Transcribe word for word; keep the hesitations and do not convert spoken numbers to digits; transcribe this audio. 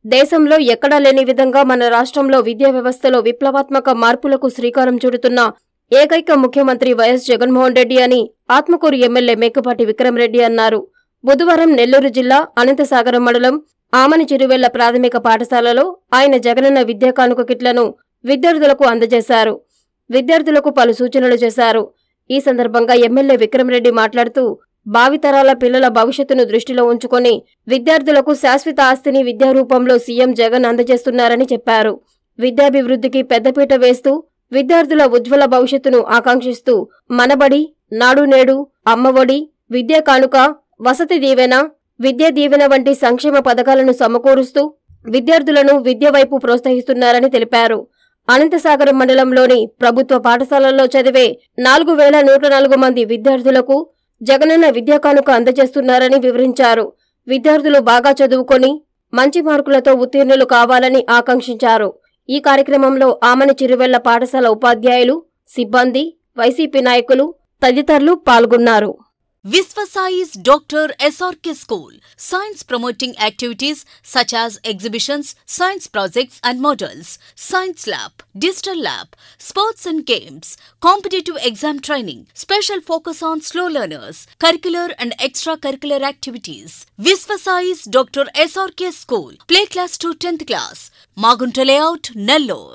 దేశంలో ఎక్కడా లేని విధంగా మన రాష్ట్రంలో విద్యా వ్యవస్థలో విప్లవాత్మక మార్పులకు శ్రీకారం చుడుతున్న ఏకైక ముఖ్యమంత్రి వైఎస్ జగన్మోహన్ రెడ్డి అని ఆత్మకూరు ఎమ్మెల్యే మేకపాటి విక్రమ్ రెడ్డి అన్నారు. బుధవారం నెల్లూరు జిల్లా అనంతసాగరం మండలం ఆమని చిరువెళ్ల ప్రాథమిక పాఠశాలలో ఆయన జగనన్న విద్యా కానుక కిట్లను విద్యార్థులకు అందజేశారు. విద్యార్థులకు పలు సూచనలు చేశారు. ఈ సందర్భంగా ఎమ్మెల్యే విక్రమ్ రెడ్డి మాట్లాడుతూ భావితరాల పిల్లల భవిష్యత్తును దృష్టిలో ఉంచుకొని విద్యార్థులకు శాశ్వత ఆస్తిని విద్యారూపంలో సీఎం జగన్ అందజేస్తున్నారని చెప్పారు. విద్యాభివృద్ధికి పెద్దపీట వేస్తూ విద్యార్థుల ఉజ్వల భవిష్యత్తును ఆకాంక్షిస్తూ మనబడి, నాడు నేడు, అమ్మఒడి, విద్యా కానుక, వసతి దీవెన, విద్యా దీవెన వంటి సంక్షేమ పథకాలను సమకూరుస్తూ విద్యార్థులను విద్య వైపు ప్రోత్సహిస్తున్నారని తెలిపారు. అనంతసాగరం మండలంలోని ప్రభుత్వ పాఠశాలల్లో చదివే నాలుగు వేల నూట నాలుగు మంది విద్యార్థులకు జగనన్న విద్యా కానుక అందజేస్తున్నారని వివరించారు. విద్యార్థులు బాగా చదువుకొని మంచి మార్కులతో ఉత్తీర్ణులు కావాలని ఆకాంక్షించారు. ఈ కార్యక్రమంలో ఆమని చిరువెళ్ల పాఠశాల ఉపాధ్యాయులు, సిబ్బంది, వైసీపీ నాయకులు తదితరులు పాల్గొన్నారు. Visvasai's Doctor S R K School. Science promoting activities such as exhibitions, science projects and models, science lab, digital lab, sports and games, competitive exam training, special focus on slow learners, curricular and extracurricular activities. Visvasai's Doctor S R K School. Play class to tenth class. Magunta Layout, Nellore.